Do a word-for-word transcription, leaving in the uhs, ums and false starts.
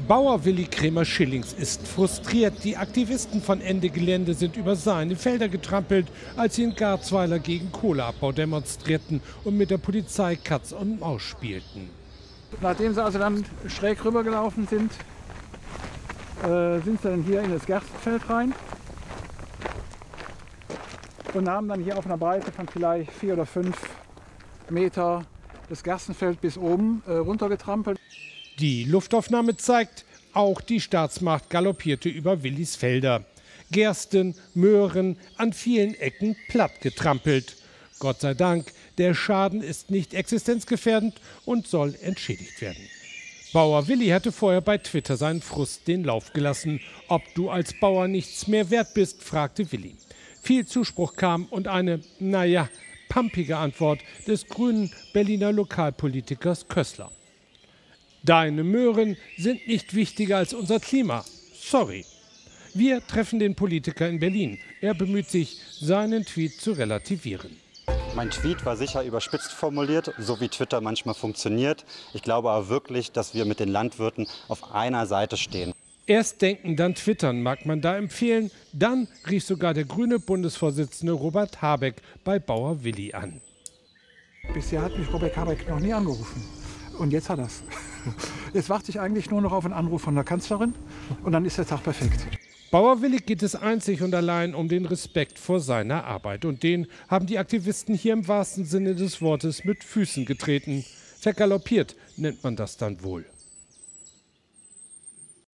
Bauer Willi Krämer-Schillings ist frustriert. Die Aktivisten von Ende Gelände sind über seine Felder getrampelt, als sie in Garzweiler gegen Kohleabbau demonstrierten und mit der Polizei Katz und Maus spielten. Nachdem sie also dann schräg rübergelaufen sind, äh, sind sie dann hier in das Gerstenfeld rein und haben dann hier auf einer Breite von vielleicht vier oder fünf Meter das Gerstenfeld bis oben äh, runtergetrampelt. Die Luftaufnahme zeigt, auch die Staatsmacht galoppierte über Willis Felder. Gersten, Möhren, an vielen Ecken platt getrampelt. Gott sei Dank, der Schaden ist nicht existenzgefährdend und soll entschädigt werden. Bauer Willi hatte vorher bei Twitter seinen Frust den Lauf gelassen. Ob du als Bauer nichts mehr wert bist, fragte Willi. Viel Zuspruch kam und eine, naja, pampige Antwort des grünen Berliner Lokalpolitikers Kössler. Deine Möhren sind nicht wichtiger als unser Klima. Sorry. Wir treffen den Politiker in Berlin. Er bemüht sich, seinen Tweet zu relativieren. Mein Tweet war sicher überspitzt formuliert, so wie Twitter manchmal funktioniert. Ich glaube aber wirklich, dass wir mit den Landwirten auf einer Seite stehen. Erst denken, dann twittern, mag man da empfehlen. Dann rief sogar der grüne Bundesvorsitzende Robert Habeck bei Bauer Willi an. Bisher hat mich Robert Habeck noch nie angerufen. Und jetzt hat er es. Jetzt warte ich eigentlich nur noch auf einen Anruf von der Kanzlerin und dann ist der Tag perfekt. Bauer Willi geht es einzig und allein um den Respekt vor seiner Arbeit. Und den haben die Aktivisten hier im wahrsten Sinne des Wortes mit Füßen getreten. Vergaloppiert nennt man das dann wohl.